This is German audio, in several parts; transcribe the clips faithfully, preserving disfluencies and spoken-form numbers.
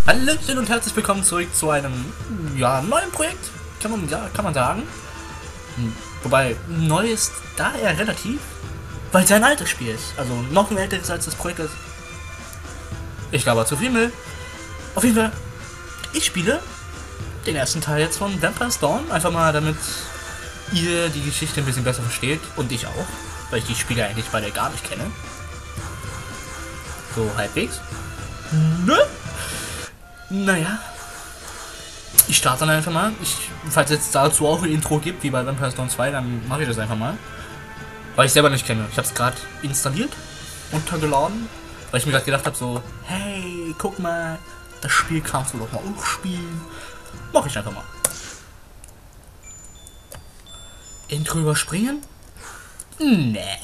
Hallöchen und herzlich willkommen zurück zu einem ja, neuen Projekt, kann man, ja, kann man sagen. Hm, Wobei, neu ist da eher relativ, weil es ein altes Spiel ist. Also noch ein älteres als das Projekt ist. Ich glaube zu viel Müll. Auf jeden Fall, ich spiele den ersten Teil jetzt von Vampire's Dawn. Einfach mal, damit ihr die Geschichte ein bisschen besser versteht. Und ich auch, weil ich die Spiele eigentlich beide gar nicht kenne. So halbwegs. Ne? Naja. Ich starte dann einfach mal. Ich, falls es dazu auch ein Intro gibt, wie bei Vampire's Dawn zwei, dann mache ich das einfach mal. Weil ich selber nicht kenne. Ich habe es gerade installiert, runtergeladen, weil ich mir gerade gedacht habe, so, hey, guck mal, das Spiel kannst du doch mal auch spielen. Mach ich einfach mal. Intro überspringen? Nee.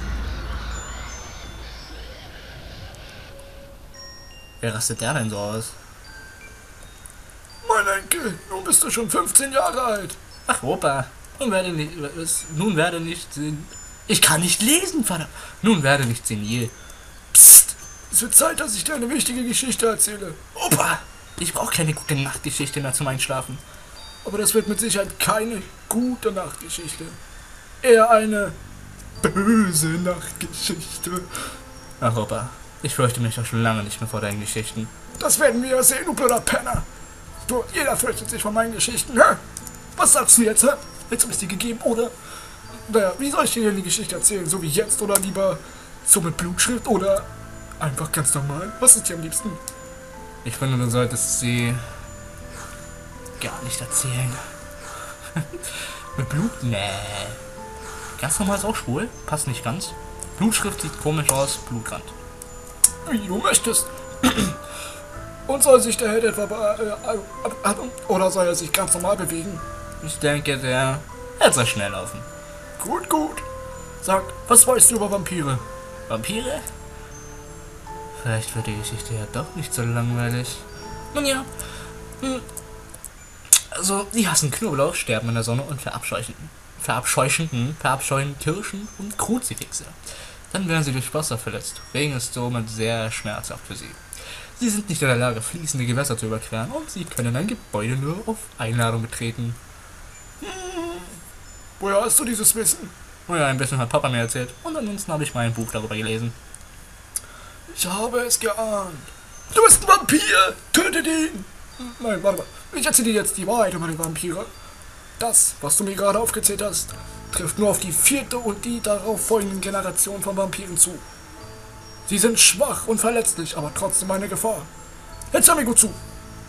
Wer rastet der denn so aus? Mein Enkel, nun bist du schon fünfzehn Jahre alt. Ach, Opa, nun werde nicht, was, nun werde nicht sen, ich kann nicht lesen, verdammt. Nun werde nicht senil. Psst. Es wird Zeit, dass ich dir eine wichtige Geschichte erzähle. Opa, ich brauche keine gute Nachtgeschichte mehr zum Einschlafen. Aber das wird mit Sicherheit keine gute Nachtgeschichte. Eher eine böse Nachtgeschichte. Ach, Opa, ich fürchte mich doch schon lange nicht mehr vor deinen Geschichten. Das werden wir ja sehen, du blöder Penner. Du, jeder fürchtet sich vor meinen Geschichten. Hä? Was sagst du jetzt, hä? Jetzt habe ich dir gegeben, oder? Naja, wie soll ich dir denn die Geschichte erzählen? So wie jetzt oder lieber so mit Blutschrift oder einfach ganz normal? Was ist dir am liebsten? Ich finde, du solltest sie gar nicht erzählen. Mit Blut? Nee. Ganz normal ist auch schwul. Passt nicht ganz. Blutschrift sieht komisch aus. Blutrand. Wie du möchtest. Und soll sich der Held etwa äh, äh, oder soll er sich ganz normal bewegen? Ich denke, der wird sehr schnell laufen. Gut, gut. Sag, was weißt du über Vampire? Vampire? Vielleicht wird die Geschichte ja doch nicht so langweilig. Nun ja. Hm. Also, die hassen Knoblauch, sterben in der Sonne und verabscheuchen. Verabscheuchen, hm, verabscheuen Kirschen und Kruzifixe. Dann werden sie durch Wasser verletzt. Regen ist somit sehr schmerzhaft für sie. Sie sind nicht in der Lage, fließende Gewässer zu überqueren und sie können ein Gebäude nur auf Einladung betreten. Hm. Woher hast du dieses Wissen? Oh ja, ein bisschen hat Papa mir erzählt und ansonsten habe ich mal ein Buch darüber gelesen. Ich habe es geahnt. Du bist ein Vampir! Tötet ihn! Nein, warte mal. Ich erzähle dir jetzt die Wahrheit über die Vampire. Das, was du mir gerade aufgezählt hast, trifft nur auf die vierte und die darauf folgenden Generation von Vampiren zu. Sie sind schwach und verletzlich, aber trotzdem eine Gefahr. Jetzt hör mir gut zu.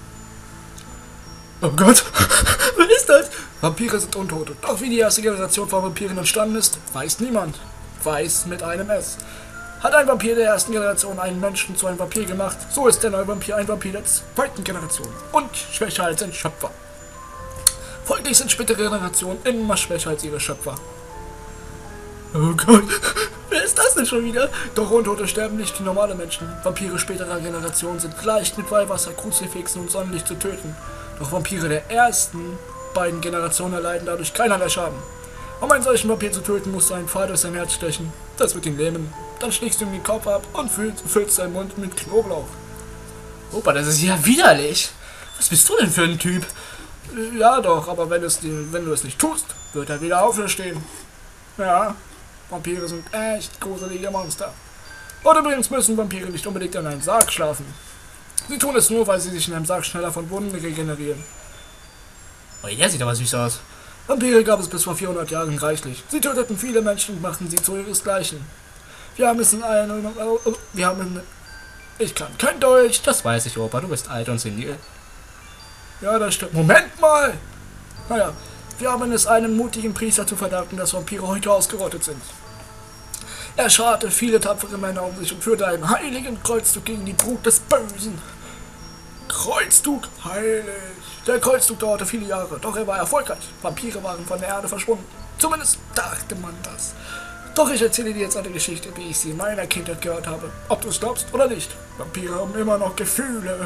Oh Gott, was ist das? Vampire sind Untote. Doch wie die erste Generation von Vampiren entstanden ist, weiß niemand. Weiß mit einem S. Hat ein Vampir der ersten Generation einen Menschen zu einem Vampir gemacht, so ist der neue Vampir ein Vampir der zweiten Generation und schwächer als sein Schöpfer. Folglich sind spätere Generationen immer schwächer als ihre Schöpfer. Oh Gott, wer ist das denn schon wieder? Doch Untote sterben nicht wie normale Menschen. Vampire späterer Generationen sind leicht mit Weihwasser, Kruzifixen und Sonnenlicht zu töten. Doch Vampire der ersten beiden Generationen erleiden dadurch keinerlei Schaden. Um einen solchen Vampir zu töten, musst du einen Pfeil durch sein Herz stechen. Das wird ihn lähmen. Dann schlägst du ihm den Kopf ab und füllst, füllst seinen Mund mit Knoblauch. Opa, das ist ja widerlich. Was bist du denn für ein Typ? Ja doch, aber wenn, es, wenn du es nicht tust, wird er wieder auferstehen. Ja, Vampire sind echt gruselige Monster. Und übrigens müssen Vampire nicht unbedingt in einem Sarg schlafen. Sie tun es nur, weil sie sich in einem Sarg schneller von Wunden regenerieren. Oh, der sieht aber süß aus. Vampire gab es bis vor vierhundert Jahren reichlich. Sie töteten viele Menschen und machten sie zu ihresgleichen. Wir haben es in einem... Wir haben in... Ich kann kein Deutsch. Das weiß ich, Opa. Du bist alt und senil. Ja, das stimmt. Moment mal! Naja, wir haben es einem mutigen Priester zu verdanken, dass Vampire heute ausgerottet sind. Er scharte viele tapfere Männer um sich und führte einen heiligen Kreuzzug gegen die Brut des Bösen. Kreuzzug? Heilig. Der Kreuzzug dauerte viele Jahre, doch er war erfolgreich. Vampire waren von der Erde verschwunden. Zumindest dachte man das. Doch ich erzähle dir jetzt eine Geschichte, wie ich sie in meiner Kindheit gehört habe. Ob du es glaubst oder nicht. Vampire haben immer noch Gefühle.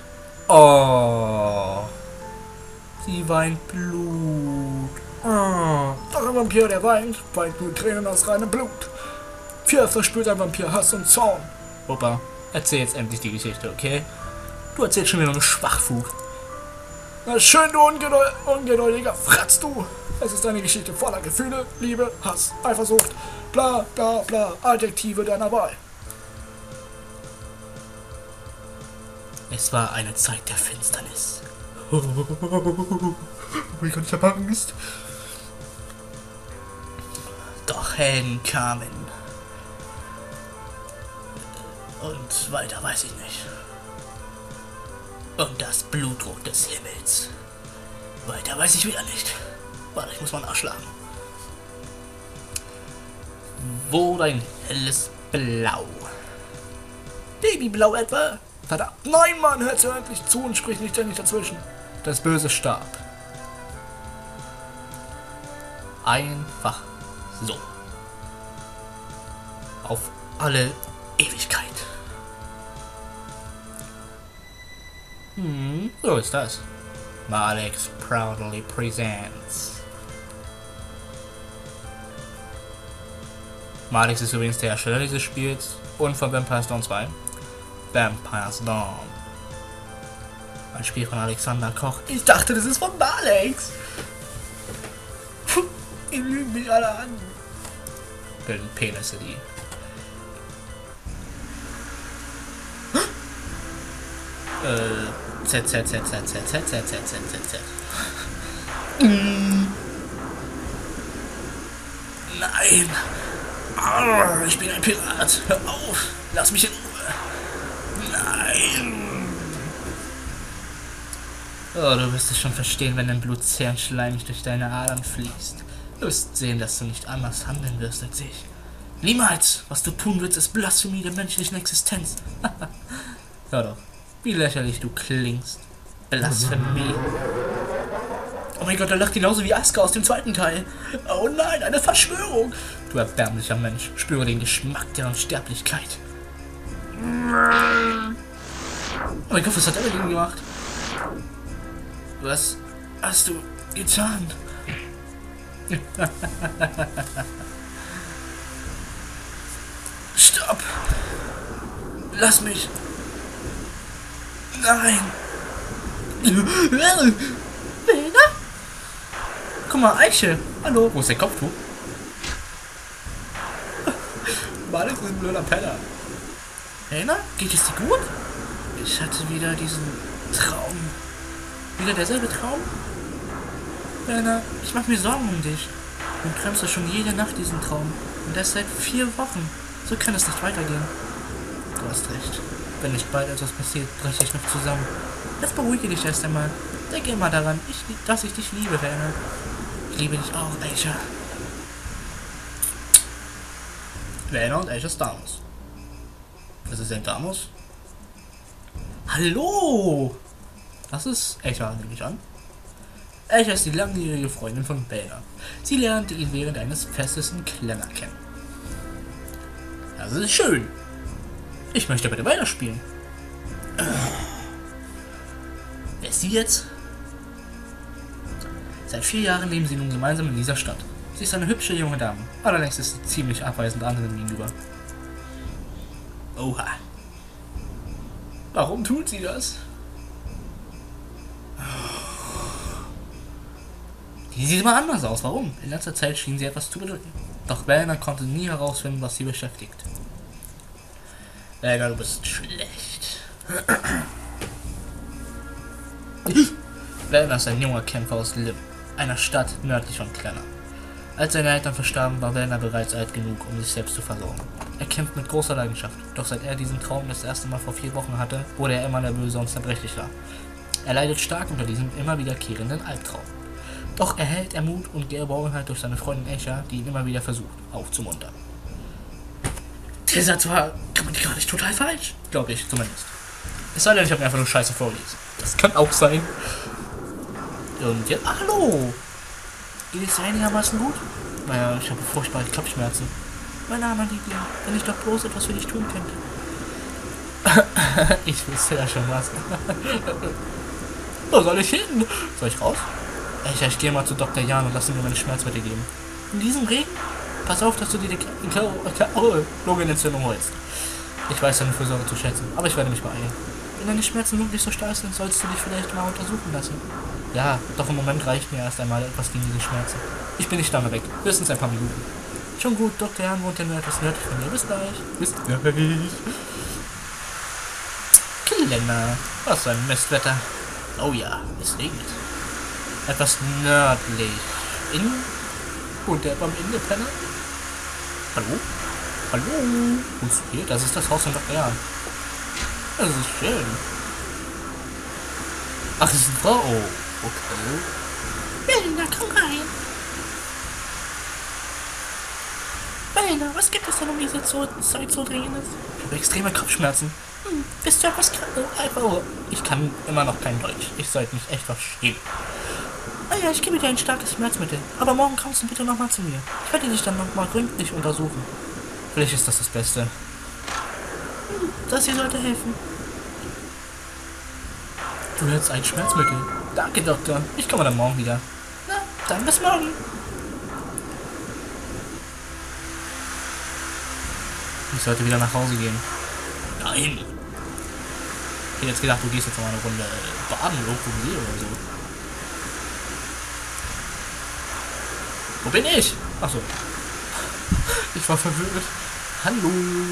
Oh. Sie weint Blut. Oh. Doch ein Vampir, der weint, weint nur Tränen aus reinem Blut. Viel öfter spürt ein Vampir Hass und Zorn. Opa, erzähl jetzt endlich die Geschichte, okay? Du erzählst schon wieder nur Schwachfug. Na schön, du Ungeduld ungeduldiger Fratz, du. Es ist eine Geschichte voller Gefühle, Liebe, Hass, Eifersucht, bla bla bla, Adjektive deiner Wahl. Es war eine Zeit der Finsternis. Oh mein Gott, ich hab Angst. Doch Helden kamen. Und weiter weiß ich nicht. Und das Blutrot des Himmels. Weiter weiß ich wieder nicht. Warte, ich muss mal nachschlagen. Wo dein helles Blau? Babyblau etwa? Verdammt, nein, Mann, hört so endlich zu und sprich nicht ständig dazwischen. Das Böse starb. Einfach so. Auf alle Ewigkeit. Hm, so ist das. Malix proudly presents. Malix ist übrigens der Ersteller dieses Spiels und von Vampire Dawn zwei. Vampire's Dawn. Ein Spiel von Alexander Koch. Ich dachte, das ist von Malix. Ihr lügen mich alle an. Bilden Penisse, die. Äh, Z, Z, Z, Z, Z, Z, Z, Z, Z, Z, Z. Nein! Arr, ich bin ein Pirat! Hör auf! Lass mich in Ruhe! Nein! Oh, du wirst es schon verstehen, wenn dein Blut zäh und schleimig durch deine Adern fließt. Du wirst sehen, dass du nicht anders handeln wirst als ich. Niemals! Was du tun willst, ist Blasphemie der menschlichen Existenz. Hör doch, wie lächerlich du klingst. Blasphemie. Oh mein Gott, er lacht genauso wie Aska aus dem zweiten Teil. Oh nein, eine Verschwörung. Du erbärmlicher Mensch, spüre den Geschmack der Unsterblichkeit. Oh mein Gott, was hat er mit ihm gemacht? Was hast du getan? Stopp! Lass mich! Nein! Guck mal, Eiche! Hallo! Wo ist der Kopftuch? Malix ist ein blöder Penner. Helena? Geht es dir gut? Ich hatte wieder diesen Traum. Wieder derselbe Traum? Helena, ich mach mir Sorgen um dich. Du träumst ja schon jede Nacht diesen Traum. Und das seit vier Wochen. So kann es nicht weitergehen. Du hast recht. Wenn nicht bald etwas passiert, breche ich noch zusammen. Jetzt beruhige dich erst einmal. Denke immer daran, ich, dass ich dich liebe, Helena. Ich liebe dich auch, Aisha. Helena und Aisha Stamos. Das ist ein Stamos. Hallo! Das ist Aisha, nehme ich an. Aisha ist die langjährige Freundin von Belna. Sie lernte ihn während eines Festes in Klenner kennen. Das ist schön. Ich möchte bitte weiterspielen. Äh. Wer ist sie jetzt? Seit vier Jahren leben sie nun gemeinsam in dieser Stadt. Sie ist eine hübsche junge Dame. Allerdings ist sie ziemlich abweisend anderen gegenüber. Oha. Warum tut sie das? Die sieht immer anders aus. Warum? In letzter Zeit schien sie etwas zu bedeuten. Doch Belna konnte nie herausfinden, was sie beschäftigt. Belna, du bist schlecht. Belna ist ein junger Kämpfer aus Lim, einer Stadt nördlich von Klenner. Als seine Eltern verstarben, war Belna bereits alt genug, um sich selbst zu versorgen. Er kämpft mit großer Leidenschaft, doch seit er diesen Traum das erste Mal vor vier Wochen hatte, wurde er immer nervöser und zerbrechlicher. Er leidet stark unter diesem immer wiederkehrenden Albtraum. Doch er hält er Mut und Geborgenheit durch seine Freundin Aisha, die ihn immer wieder versucht, aufzumuntern. Der Satz war grammatikalisch total falsch, glaube ich zumindest. Es sei denn, ich habe mir einfach nur Scheiße vorgelesen. Das kann auch sein. Und jetzt, ach, hallo! Geht es einigermaßen gut? Naja, ich habe furchtbare Kopfschmerzen. Mein armer Liebling, wenn ich doch bloß etwas für dich tun könnte. Ich wüsste ja schon was. Wo soll ich hin? Soll ich raus? Ich, ich gehe mal zu Doktor Jan und lass mir meine Schmerzmittel geben. In diesem Regen? Pass auf, dass du dir die Lungenentzündung holst. Ich weiß deine Fürsorge zu schätzen, aber ich werde mich beeilen. Wenn deine Schmerzen wirklich so stark sind, solltest du dich vielleicht mal untersuchen lassen. Ja, doch im Moment reicht mir erst einmal etwas gegen diese Schmerzen. Ich bin nicht lange weg. Höchstens ein paar Minuten. Schon gut, Doktor Jan wohnt ja nur etwas nördlich von mir. Bis gleich. Bis gleich. Kalender. Was für ein Mistwetter. Oh ja, es regnet. Etwas nördlich. In... Und der beim Independent? Hallo? Hallo? Wo ist hier? Das ist das Haus von Doktor Jan. Das ist schön. Ach, das ist eine Frau. Oh, okay. Melina, komm rein. Melina, was gibt es denn um diese Zeit so dringendes? Ich habe extreme Kopfschmerzen. Hm, bist du etwas krank? Oh, ich kann immer noch kein Deutsch. Ich sollte mich echt verstehen. Naja, ich gebe dir ein starkes Schmerzmittel. Aber morgen kommst du bitte nochmal zu mir. Ich werde dich dann nochmal gründlich untersuchen. Vielleicht ist das das Beste. Hm, das hier sollte helfen. Du hältst ein Schmerzmittel. Danke, Doktor. Ich komme dann morgen wieder. Na, dann bis morgen. Ich sollte wieder nach Hause gehen. Nein. Ich hätte jetzt gedacht, du gehst jetzt noch mal eine Runde baden, irgendwo See oder so. Wo bin ich? Achso. Ich war verwirrt. Hallo.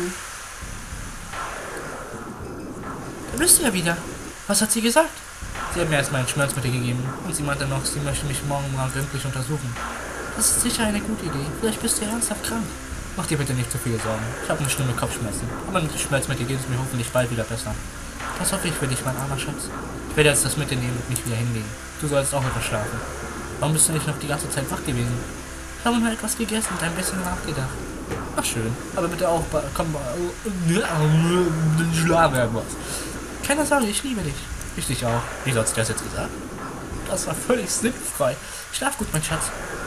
Da bist du ja wieder. Was hat sie gesagt? Sie hat mir erstmal ein Schmerzmittel gegeben und sie meinte noch, sie möchte mich morgen mal gründlich untersuchen. Das ist sicher eine gute Idee. Vielleicht bist du ja ernsthaft krank. Mach dir bitte nicht zu viele Sorgen. Ich habe eine schlimme Kopfschmerzen. Aber mit dem Schmerzmittel geht es mir hoffentlich bald wieder besser. Das hoffe ich für dich, mein armer Schatz. Ich werde jetzt das Mittel nehmen und mich wieder hinlegen. Du sollst auch etwas schlafen. Warum bist du nicht noch die ganze Zeit wach gewesen? Ich habe nur etwas gegessen und ein bisschen nachgedacht. Ach schön. Aber bitte auch bei... Komm mal... Keine Sorge, ich liebe dich. Ich dich auch. Wie sollst du das jetzt gesagt? Das war völlig sinnfrei. Schlaf gut, mein Schatz.